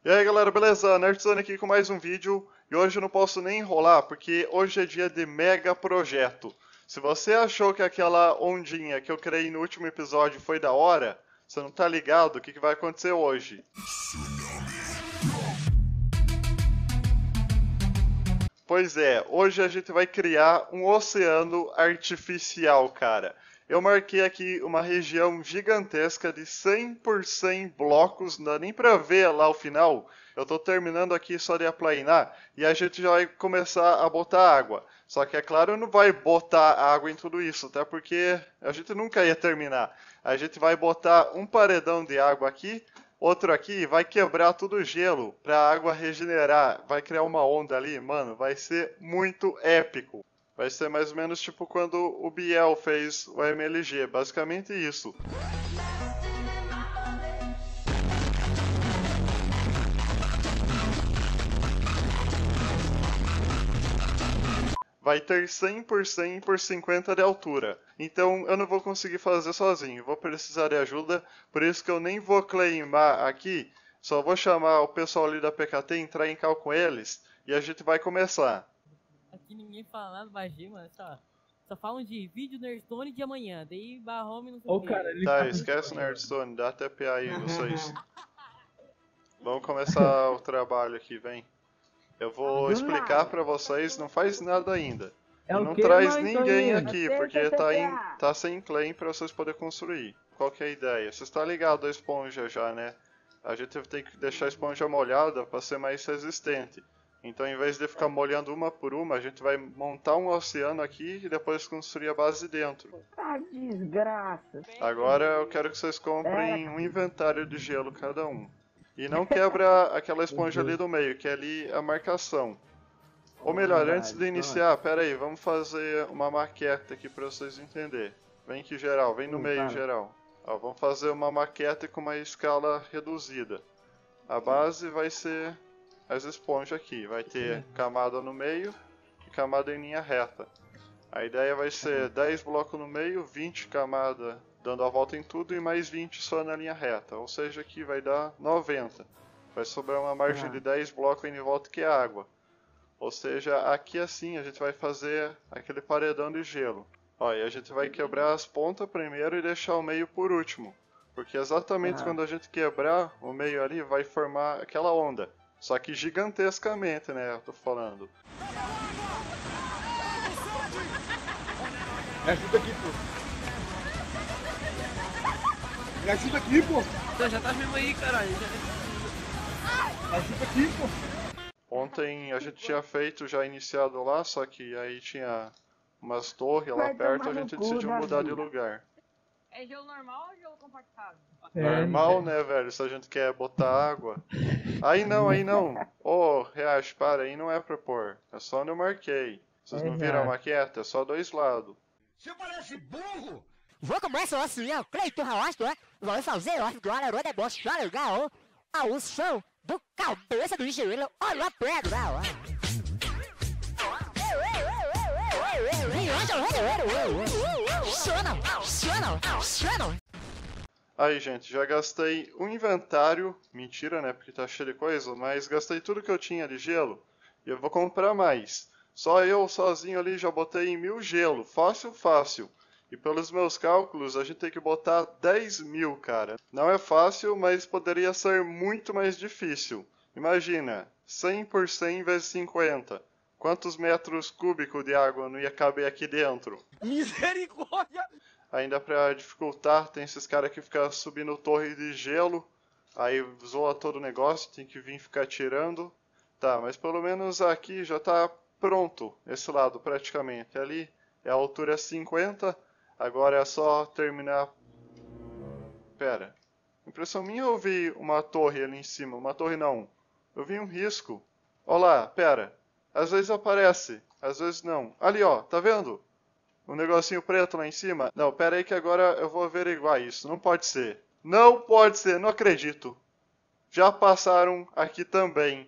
E aí galera, beleza? Nerdzone aqui com mais um vídeo. E hoje eu não posso nem enrolar, porque hoje é dia de mega projeto. Se você achou que aquela ondinha que eu criei no último episódio foi da hora, você não tá ligado o que vai acontecer hoje. Pois é, hoje a gente vai criar um oceano artificial, cara. Eu marquei aqui uma região gigantesca de 100 por 100 blocos, não dá nem pra ver lá o final. Eu tô terminando aqui só de aplainar e a gente já vai começar a botar água. Só que é claro, não vai botar água em tudo isso, até porque a gente nunca ia terminar. A gente vai botar um paredão de água aqui, outro aqui, vai quebrar tudo o gelo pra água regenerar, vai criar uma onda ali, mano, vai ser muito épico. Vai ser mais ou menos tipo quando o Biel fez o MLG, basicamente isso. Vai ter 100 por 100 por 50 de altura. Então eu não vou conseguir fazer sozinho, vou precisar de ajuda, por isso que eu nem vou claimar aqui, só vou chamar o pessoal ali da PKT, entrar em cal com eles e a gente vai começar. Aqui ninguém fala nada, baixinho, mano. Só falam de vídeo Nerdstone de amanhã. Daí Barrome não sei o quê. Tá, esquece o Nerdstone, dá até PA aí vocês. Vamos começar o trabalho aqui, vem. Eu vou explicar pra vocês, não faz nada ainda. E não traz ninguém aqui, porque tá sem claim pra vocês poderem construir. Qual que é a ideia? Você está ligado à esponja já, né? A gente tem que deixar a esponja molhada pra ser mais resistente. Então, em vez de ficar molhando uma por uma, a gente vai montar um oceano aqui e depois construir a base dentro. Ah, desgraça. Agora eu quero que vocês comprem um inventário de gelo cada um. E não quebra aquela esponja ali do meio, que é ali a marcação. Ou melhor, antes de iniciar, pera aí, vamos fazer uma maquete aqui para vocês entenderem. Vem aqui geral, vem no meio geral. Ó, vamos fazer uma maquete com uma escala reduzida. A base vai ser as esponjas aqui, vai ter camada no meio e camada em linha reta. A ideia vai ser 10 blocos no meio, 20 camada dando a volta em tudo e mais 20 só na linha reta, ou seja, aqui vai dar 90. Vai sobrar uma margem de 10 blocos em volta que é água. Ou seja, aqui assim a gente vai fazer aquele paredão de gelo. Ó, e a gente vai quebrar as pontas primeiro e deixar o meio por último. Porque exatamente quando a gente quebrar o meio ali vai formar aquela onda. Só que gigantescamente, né, eu tô falando. Me ajuda aqui, pô. Me ajuda aqui, pô. Então já tá mesmo aí, caralho. Me ajuda aqui, pô. Ontem a gente tinha feito, já iniciado lá, só que aí tinha umas torres lá perto, a gente decidiu mudar de lugar. É gelo normal ou gelo compactado? Normal, né, velho, se a gente quer botar água. Aí não. Ô, Reache, para, aí não é pra pôr. É só onde eu marquei. Vocês não viram a maquete? É só dois lados. Você parece burro! Vou começar o senhor Cleiton Rausto, vai fazer agora o negócio legal ao som do cabeça do engenheiro, olha a pedra. Aí, gente, já gastei um inventário. Mentira, né, porque tá cheio de coisa, mas gastei tudo que eu tinha de gelo. E eu vou comprar mais. Só eu sozinho ali já botei em 1000 gelo, fácil. E pelos meus cálculos, a gente tem que botar 10.000, cara. Não é fácil, mas poderia ser muito mais difícil. Imagina, 100 por 100 vezes 50. Quantos metros cúbicos de água não ia caber aqui dentro? Misericórdia! Ainda pra dificultar, tem esses caras que ficam subindo torre de gelo. Aí zoa todo o negócio, tem que vir ficar tirando. Tá, mas pelo menos aqui já tá pronto, esse lado praticamente. Ali é a altura 50, agora é só terminar... Pera, impressão minha eu vi uma torre ali em cima, uma torre não, eu vi um risco. Ó lá, pera, às vezes aparece, às vezes não. Ali ó, tá vendo? Um negocinho preto lá em cima. Não, pera aí que agora eu vou averiguar isso, não pode ser. Não pode ser, não acredito. Já passaram aqui também.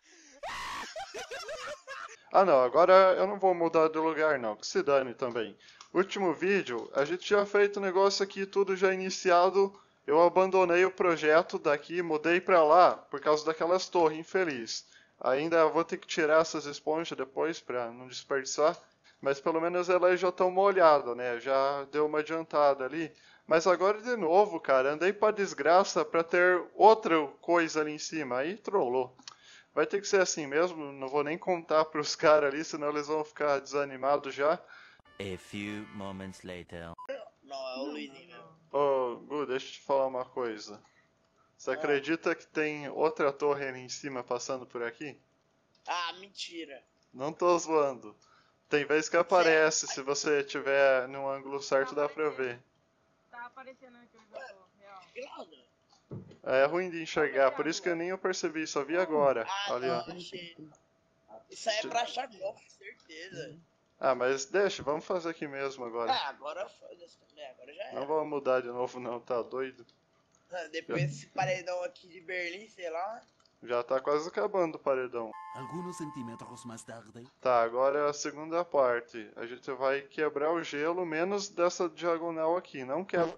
Ah não, agora eu não vou mudar de lugar não, que se dane também. Último vídeo, a gente tinha feito o negócio aqui tudo já iniciado Eu abandonei o projeto daqui, mudei pra lá por causa daquelas torres infeliz. Ainda vou ter que tirar essas esponjas depois pra não desperdiçar. Mas pelo menos elas já estão molhadas, né? Já deu uma adiantada ali. Mas agora de novo, cara, andei pra desgraça pra ter outra coisa ali em cima. Aí trollou. Vai ter que ser assim mesmo, não vou nem contar pros caras ali, senão eles vão ficar desanimados já. A few moments later. Não, é o Luizinho mesmo. Ô, Gu, deixa eu te falar uma coisa. Você acredita que tem outra torre ali em cima passando por aqui? Ah, mentira. Não tô zoando. Tem vez que aparece, se você tiver num ângulo certo dá pra ver. Tá aparecendo aqui o real. Que lado? É ruim de enxergar, por isso que eu nem eu percebi, só vi agora. Ah, Ali, não, ó. achei. Isso aí é pra achar cofre, certeza. Ah, mas deixa, vamos fazer aqui mesmo agora. Ah, agora foda-se também, agora já Não é. vamos mudar de novo não, tá doido? Depois desse paredão aqui de Berlim, sei lá. Já tá quase acabando o paredão. Alguns centímetros mais tarde. Tá, agora é a segunda parte. A gente vai quebrar o gelo menos dessa diagonal aqui. Não quebra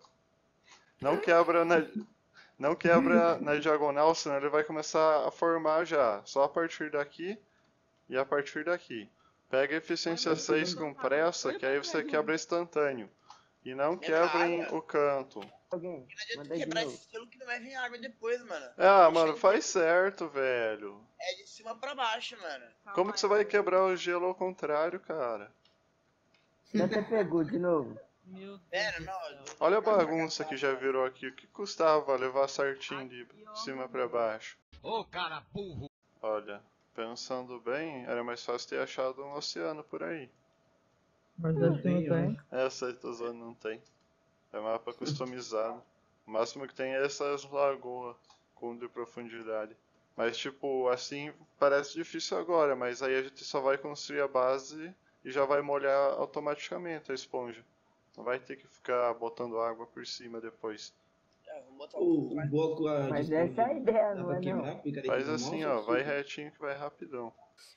na diagonal, senão ele vai começar a formar já. Só a partir daqui e a partir daqui. Pega a eficiência 6 com pressa, que aí você quebra instantâneo. E não quebrem o canto. Alguém, Não adianta manda de quebrar novo. esse gelo que não vai vir água depois, mano. Ah, mano, faz certo, velho. É de cima pra baixo, mano. Como que você vai quebrar o gelo ao contrário, cara? Já te pegou de novo. Meu Deus. Pera, do não. céu. Olha a bagunça que já virou aqui. O que custava levar certinho de cima pra baixo? Ô, cara burro. Olha, pensando bem, era mais fácil ter achado um oceano por aí. Mas acho que não tem. Essa aí tô usando não tem. É mapa customizado. O máximo que tem é essas lagoas com de profundidade. Mas tipo, assim parece difícil agora, mas aí a gente só vai construir a base e já vai molhar automaticamente a esponja. Não vai ter que ficar botando água por cima depois. Vamos botar O bloco lá. Mas essa é a ideia, dá não pra é não? quebrar? Picareta Faz com assim, mouse, ó, vai super. retinho que vai rapidão.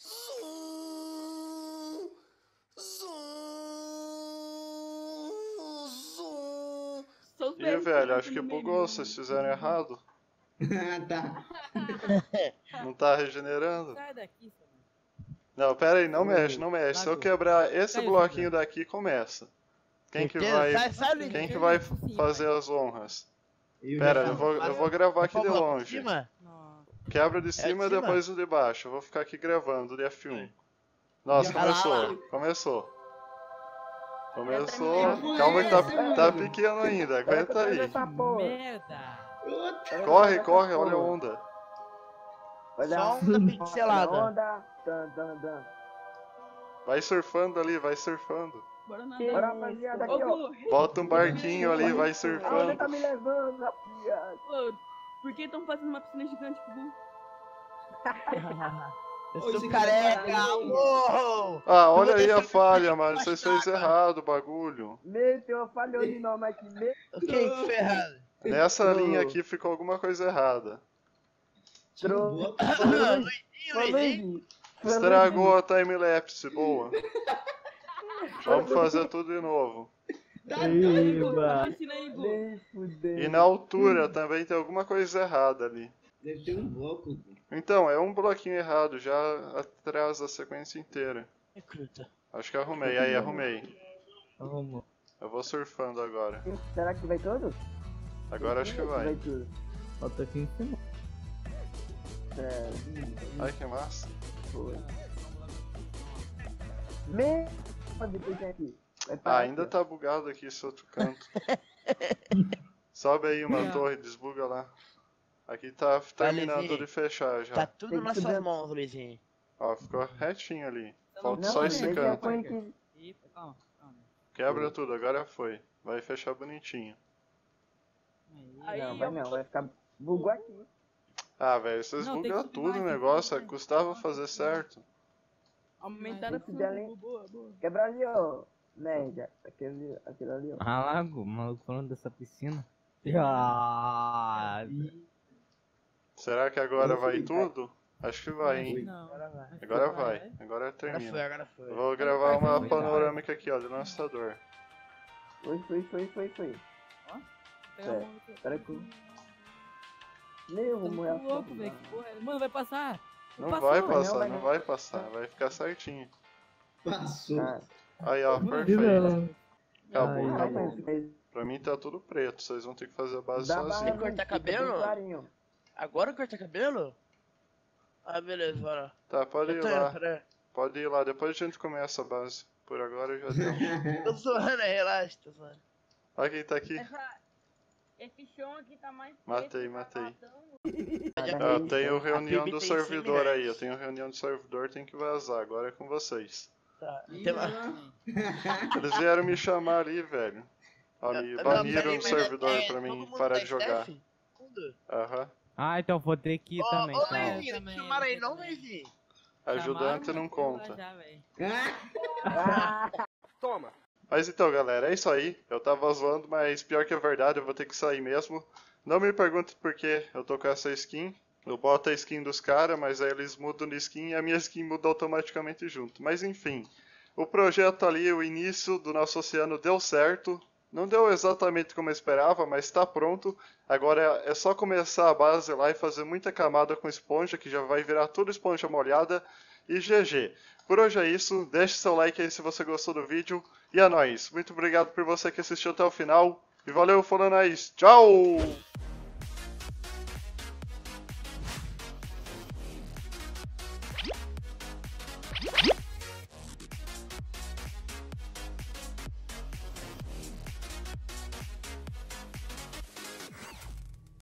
Ih, velho, acho que bugou, vocês fizeram errado. Ah, tá. Não tá regenerando. Sai daqui, seu mano. Não, pera aí, não mexe, não mexe. Se eu quebrar esse Caiu, bloquinho daqui, começa. Quem que vai, Sai, Luizinho. quem que vai fazer as honras? Eu Pera, já eu vou gravar aqui de Vamos lá por longe. cima? Nossa. Quebra de cima e cima? depois o de baixo. Eu vou ficar aqui gravando de F1. Nossa, Já começou, começou. Começou. Calma que tá pequeno ainda, aguenta aí. Essa porra. Merda. Corre, corre, olha a onda. Olha Só a onda pixelada. onda. Dan. Vai surfando ali, vai surfando. Bora Bora, nadar. rapaziada, aqui, ó. Bota um barquinho ali, vai Aonde surfando. tá me levando, rapaziada? Ô, por que estão fazendo uma piscina gigante, Bubu? Eu Ô, esse sou cara careca, tá- amor! Ah, olha Eu vou aí a descer falha, por mano. baixo Vocês fez d'água. errado o bagulho. Meteu, falhou de nome aqui. Quem que ferrado? Nessa linha aqui ficou alguma coisa errada. Tinha um bloco. Luizinho. Estragou a time-lapse, boa. Vamos fazer tudo de novo. Eba. Piscina aí, Bu. Nem fudeu. E na altura também tem alguma coisa errada ali. Deve ter um bloco. Então, é um bloquinho errado, já atrasa a sequência inteira. Recruta. Acho que arrumei, aí arrumei. Vamos. Eu vou surfando agora. Será que vai todo? Agora acho que vai. tudo. Falta aqui em cima. É, Ai, que massa. foi. Depois tem aqui. Vai Ah, parar ainda aqui, tá bugado aqui esse outro canto. Sobe aí uma torre, desbuga lá. Aqui tá terminando Levi. de fechar já. Tá tudo Tem que nas subir. suas mãos, Luizinho. Ó, ficou retinho ali. Não, Falta Não, só mas esse ele já canto. põe aqui. Ih, calma. Quebra tudo, agora foi. Vai fechar bonitinho. Aí. Não, vai não, vai ficar. Bugou aqui. Ah, velho, vocês Não, tem bugam que tudo subir o mais, negócio, tem que subir custava fazer certo. Aumentaram a Esse dela, fuga, hein? Bu. Boa, boa. Quebra ali, ó. Nerd, aquele ali, ó. Ah, Lago, o maluco falando dessa piscina. Ah, Será que agora vai tudo? Acho que vai, hein? Não. Agora vai, agora Agora termina. foi, agora foi. Eu vou gravar uma Vai. panorâmica aqui, ó, do lançador. Foi. Espera que eu... Nem vou morrer louco, velho. Que porra é? Mano, vai passar. Não vai passar, não vai passar. Vai ficar certinho. Passou. Aí, ó, perfeito. Acabou, acabou. Pra mim tá tudo preto, vocês vão ter que fazer a base sozinho. Cortar cabelo? Agora cortar cabelo? Ah, beleza, bora. Tá, pode ir lá. Pode ir lá, depois a gente começa a base. Por agora já deu. Tô zoando aí, relaxa, tô zoando. Olha quem tá aqui. Esse chão aqui tá mais Matei. Eu tenho reunião do servidor aí, eu tenho reunião do servidor, tem que vazar, agora é com vocês. Tá, Eles vieram me chamar ali, velho. Ó, me baniram o servidor pra mim parar de jogar. Aham. Ah, então vou ter que ir também, Ô, tá? Levi, não chamaram aí não, Levi? Ajudante não conta. Toma. Mas então, galera, é isso aí. Eu tava zoando, mas pior que é verdade, eu vou ter que sair mesmo. Não me pergunte por que eu tô com essa skin. Eu boto a skin dos caras, mas aí eles mudam de skin e a minha skin muda automaticamente junto. Mas enfim, o projeto ali, o início do nosso oceano deu certo. Não deu exatamente como eu esperava, mas está pronto. Agora é só começar a base lá e fazer muita camada com esponja, que já vai virar tudo esponja molhada. E GG. Por hoje é isso. Deixe seu like aí se você gostou do vídeo. E é nóis. Muito obrigado por você que assistiu até o final. E valeu, falando aí. Tchau!